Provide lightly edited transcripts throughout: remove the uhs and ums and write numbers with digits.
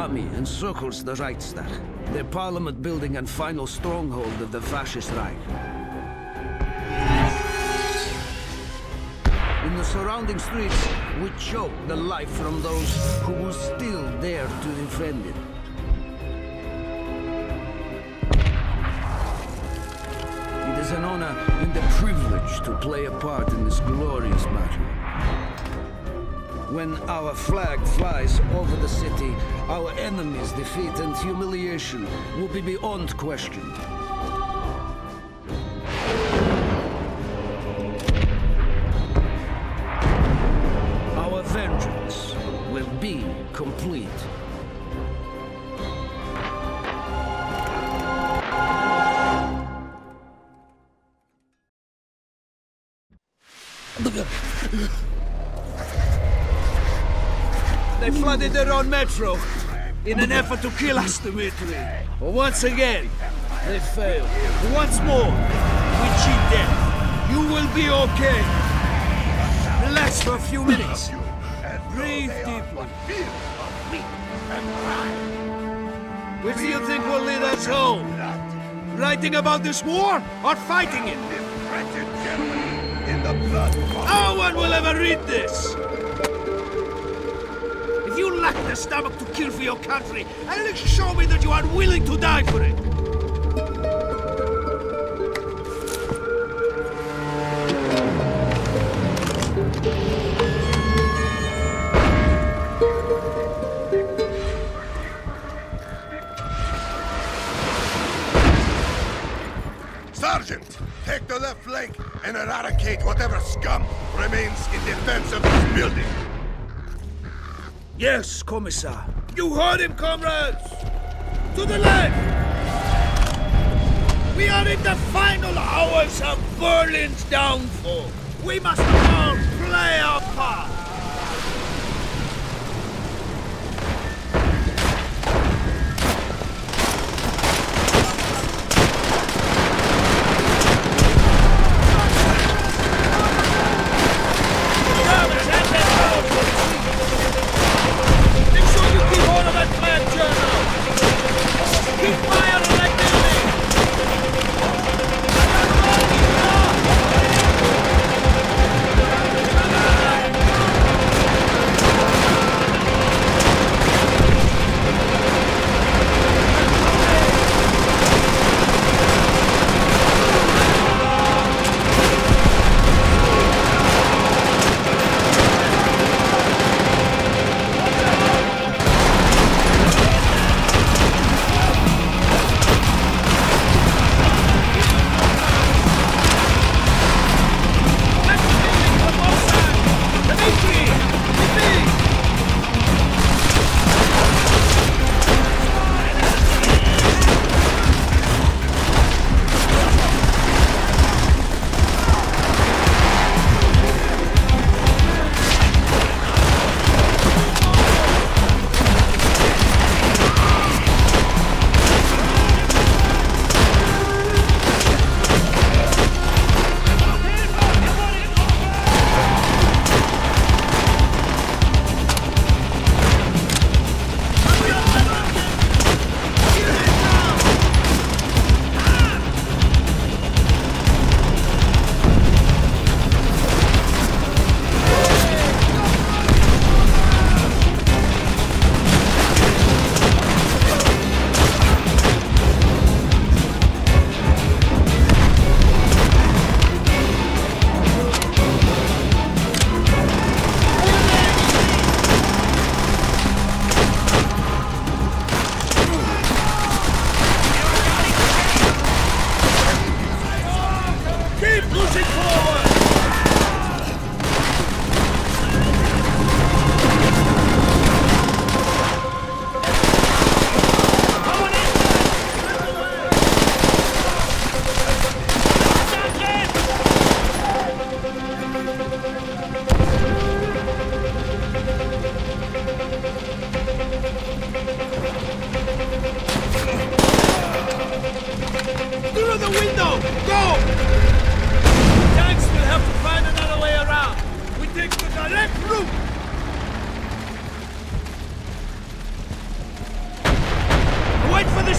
army encircles the Reichstag, the parliament building and final stronghold of the fascist Reich. In the surrounding streets, we choke the life from those who will still dare to defend it. It is an honor and a privilege to play a part in this glorious battle. When our flag flies over the city, our enemies' defeat and humiliation will be beyond question. Our vengeance will be complete. They flooded their own metro in an effort to kill us, Dmitri. But once again, they failed. Once more, we cheat death. You will be okay. Relax for a few minutes. Breathe deeply. Which do you think will lead us home? Writing about this war or fighting it? No one will ever read this! If you lack the stomach to kill for your country, at least show me that you are willing to die for it! Sergeant, take the left flank and eradicate whatever scum remains in defense of this building. Yes, Commissar. You heard him, comrades! To the left! We are in the final hours of Berlin's downfall. We must all play our part.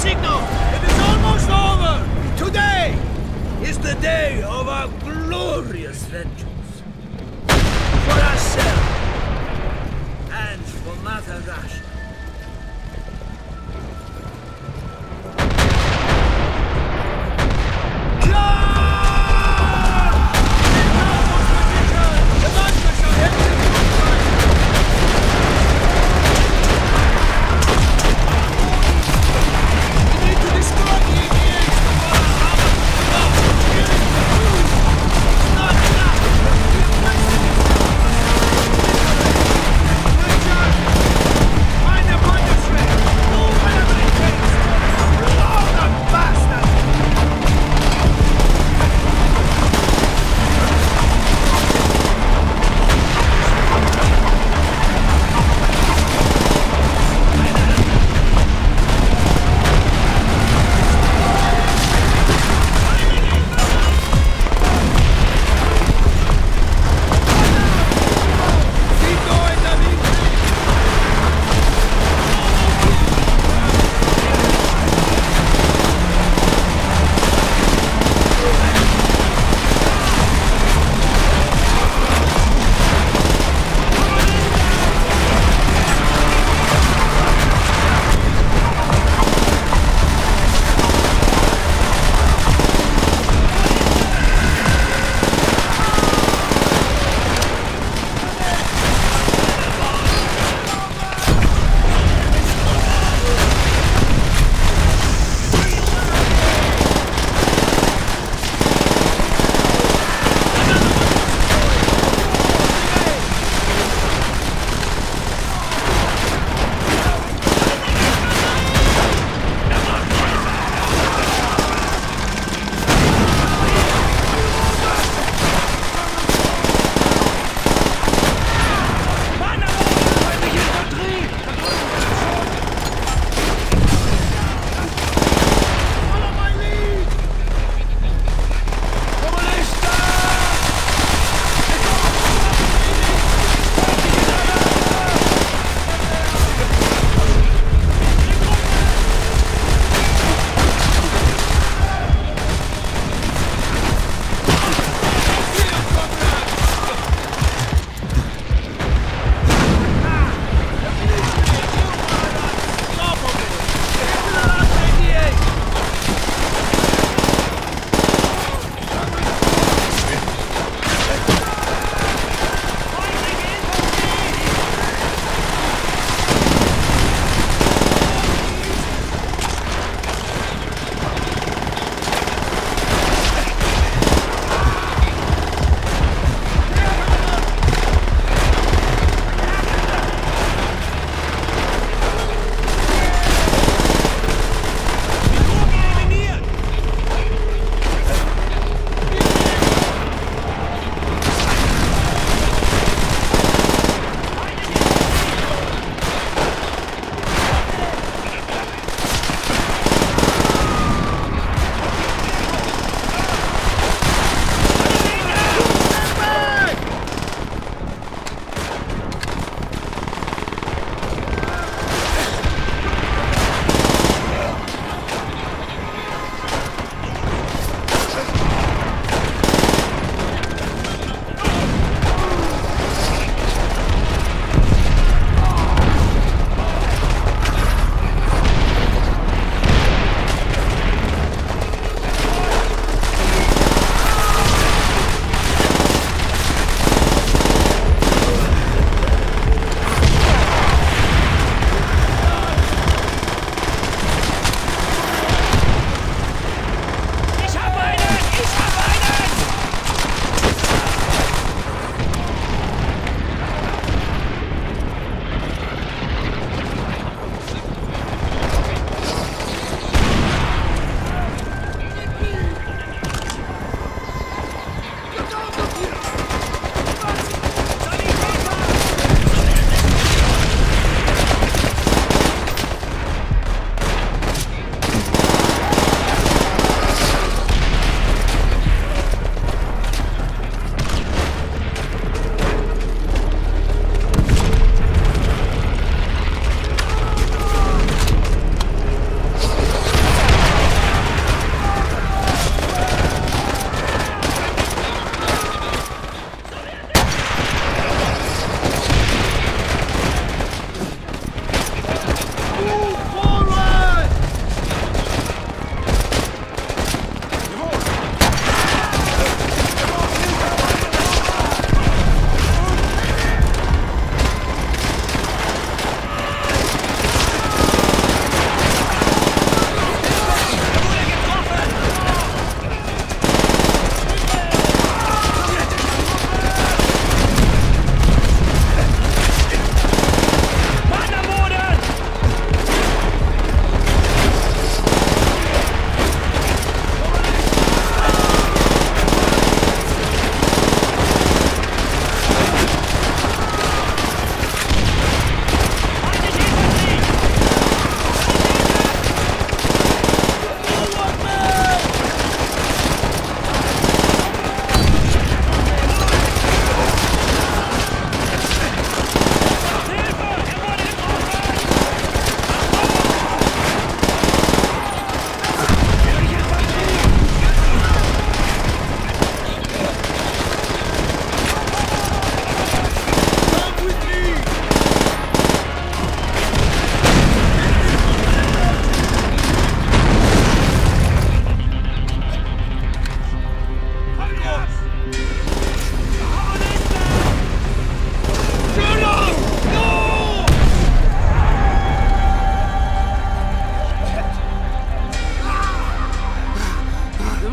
signal! It is almost over! Today is the day of our glorious vengeance. For ourselves and for Mother Russia.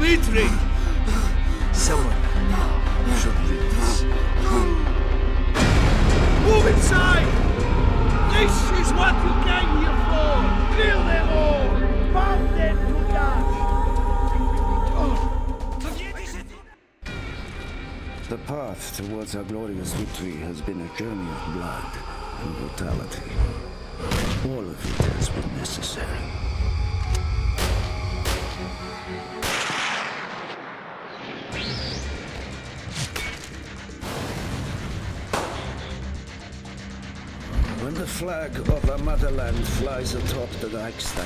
Dmitri! Someone should read this. Move inside! This is what you came here for! Kill them all! Bomb them to death! The path towards our glorious victory has been a journey of blood and brutality. All of it has been necessary. When the flag of our motherland flies atop the Reichstag,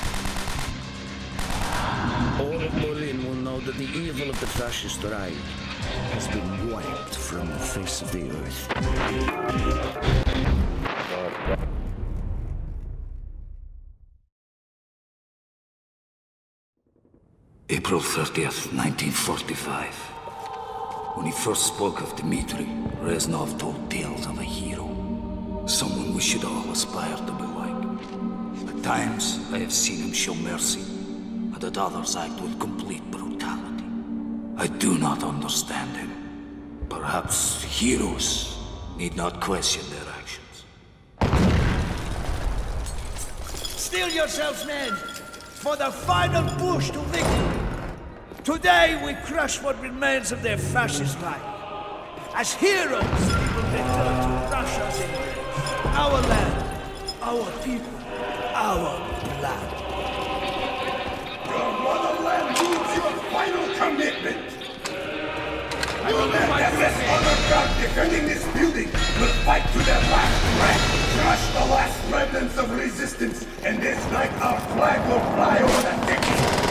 all of Berlin will know that the evil of the fascist Reich has been wiped from the face of the earth. April 30th, 1945. When he first spoke of Dmitri, Reznov told tales of a hero. Someone we should all aspire to be like. At times, I have seen him show mercy, and at others act with complete brutality. I do not understand him. Perhaps heroes need not question their actions. Steel yourselves, men, for the final push to victory. Today we crush what remains of their fascist Reich. As heroes, we will return to Russia's embrace. Our land, our people, our blood. Your motherland needs your final commitment. I will let SS honor guard defending this building will fight to their last breath, crush the last remnants of resistance, and this night our flag will fly over the city.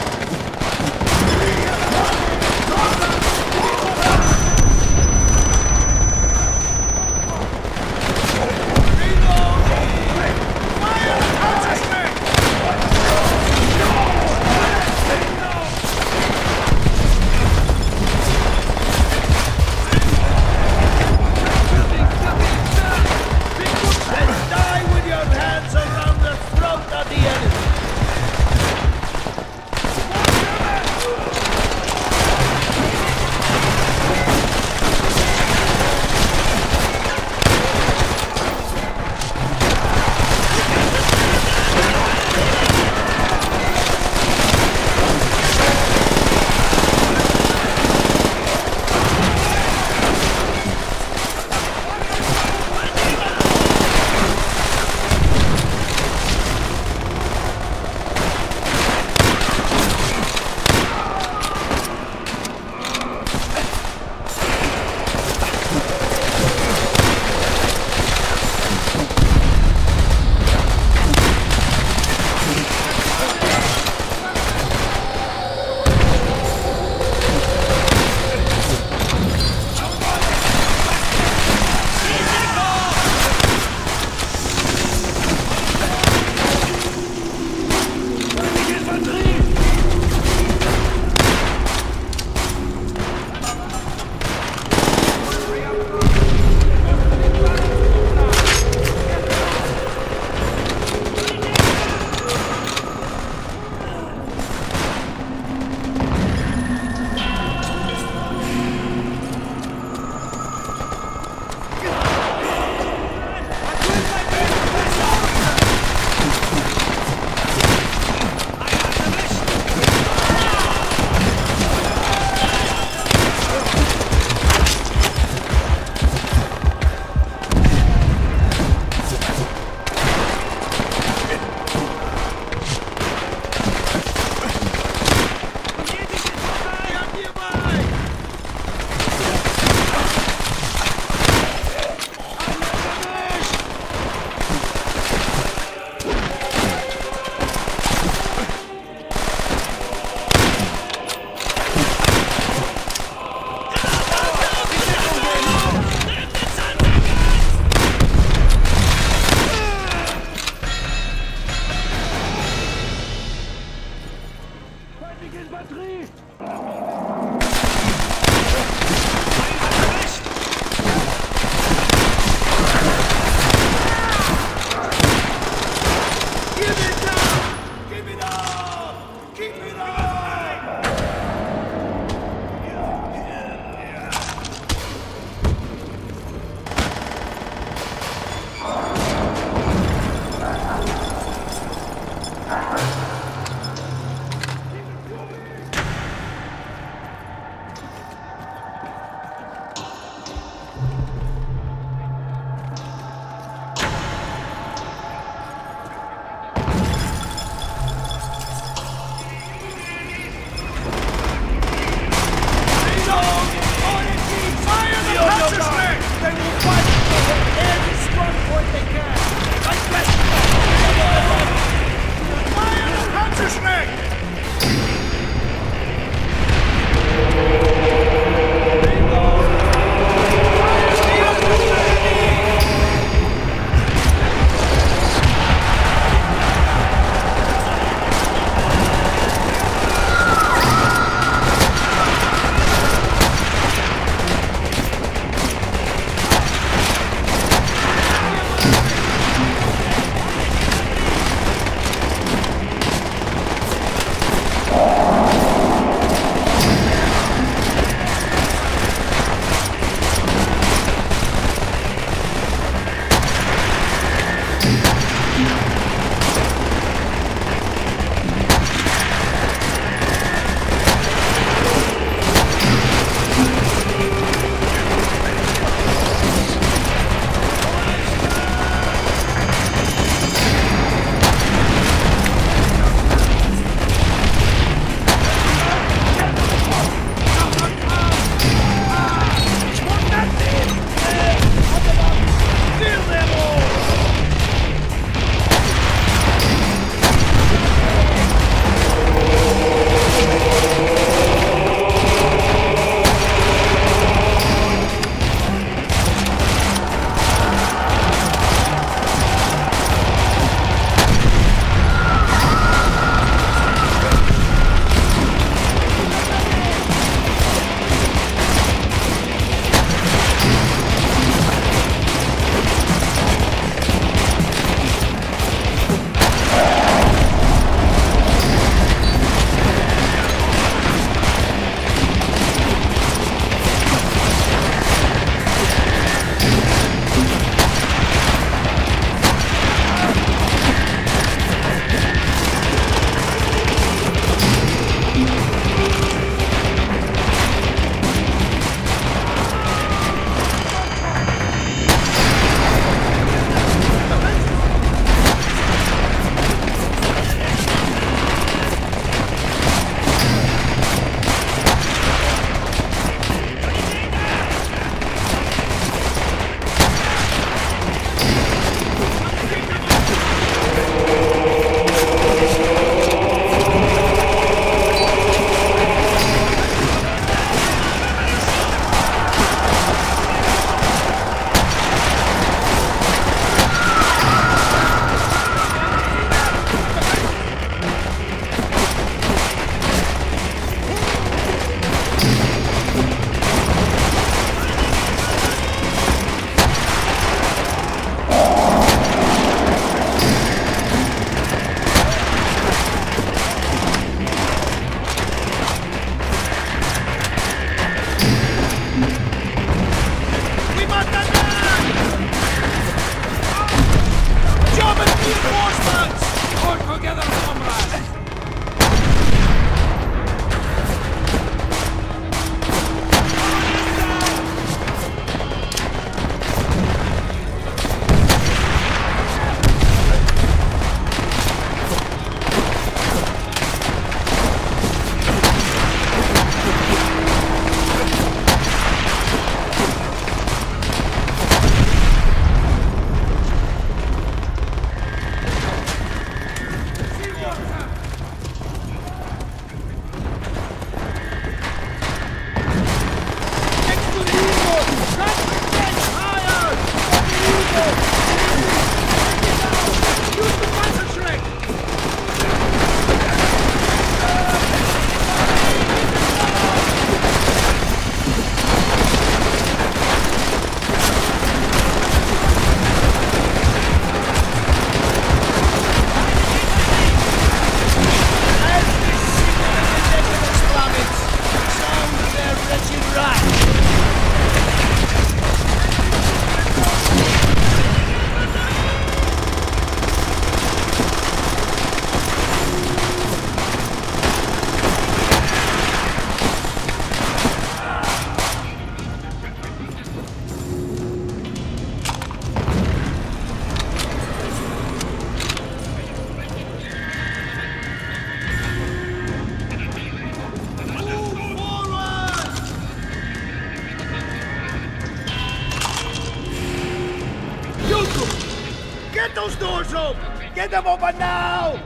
Get them over now!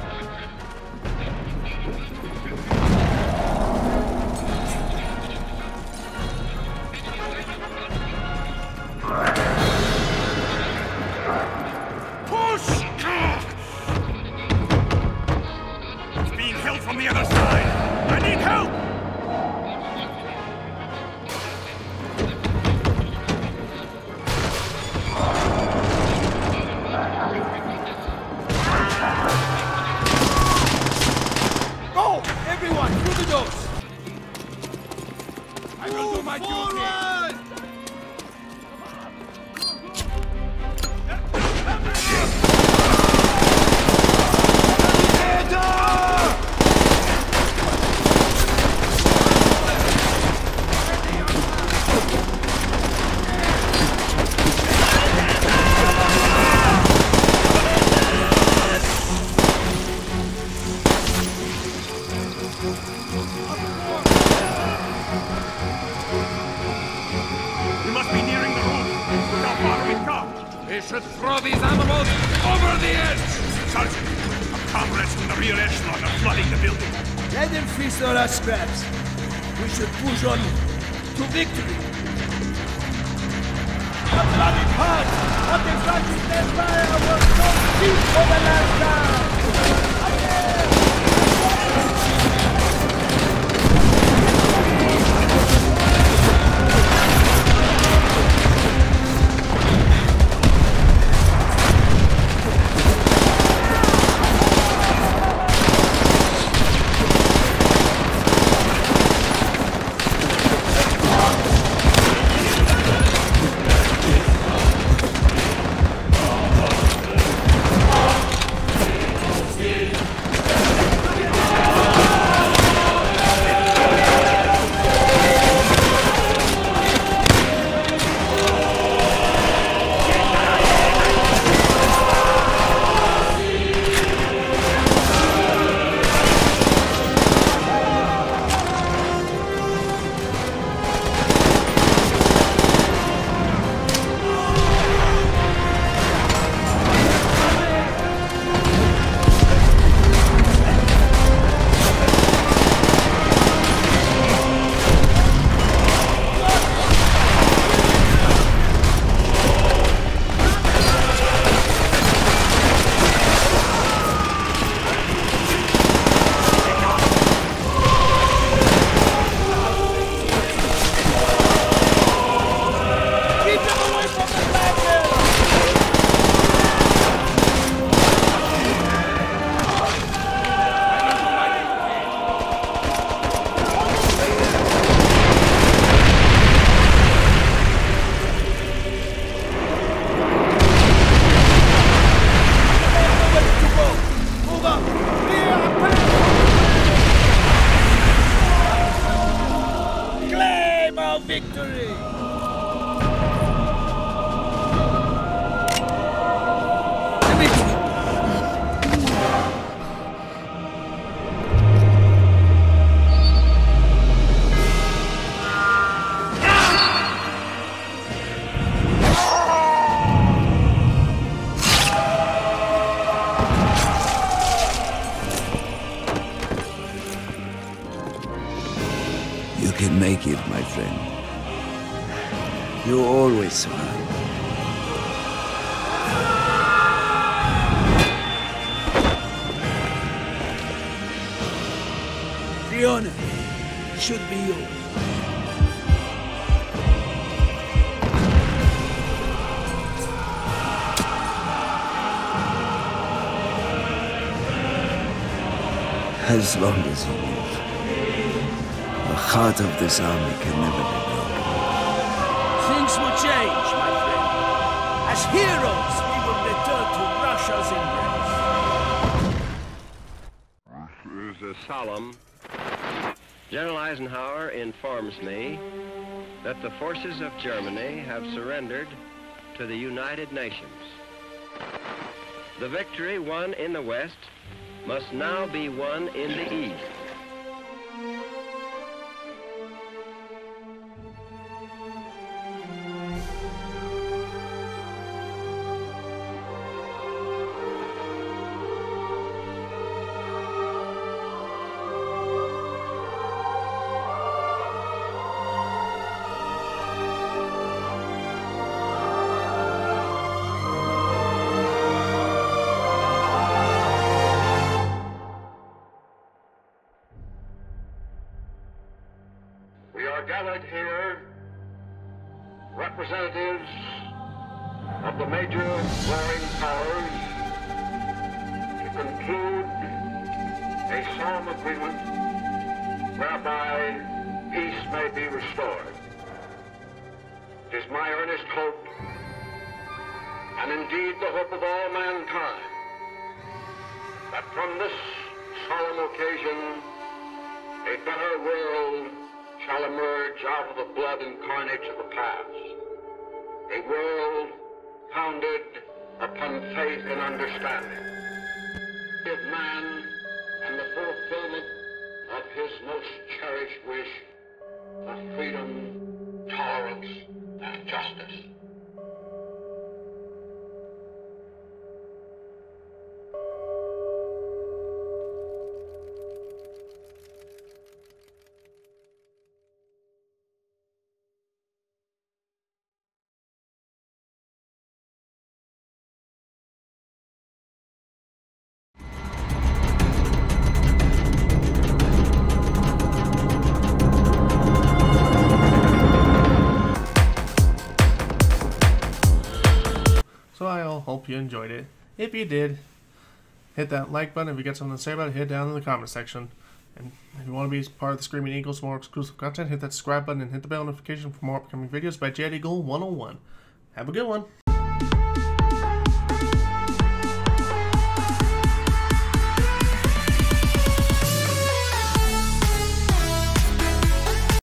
Push! It's being held from the other side. I need help! Go! Everyone, through the doors! I will do my duty. We must be nearing the roof. Look how far we've come. We should throw these animals over the edge. Sergeant, our comrades from the rear echelon are flooding the building. Let them feast on our scraps. We should push on to victory. The bloody heart of the Francis Empire was so deep over last time! You can make it, my friend. You always survive. The honor should be yours. As long as you live, the heart of this army can never be broken. Things will change, my friend. As heroes, we will return to Russia's embrace. This is solemn. General Eisenhower informs me that the forces of Germany have surrendered to the United Nations. The victory won in the West must now be won in the East. are gathered here representatives of the major warring powers to conclude a solemn agreement whereby peace may be restored. It is my earnest hope, and indeed the hope of all mankind, that from this solemn occasion a better world shall emerge out of the blood and carnage of the past. A world founded upon faith and understanding of man and the fulfillment of his most cherished wish for freedom, tolerance, and justice. So I hope you enjoyed it. If you did, hit that like button. If you got something to say about it, hit it down in the comment section. And if you want to be part of the Screaming Eagles for more exclusive content, hit that subscribe button and hit the bell notification for more upcoming videos by Jet Eagle 101. Have a good one.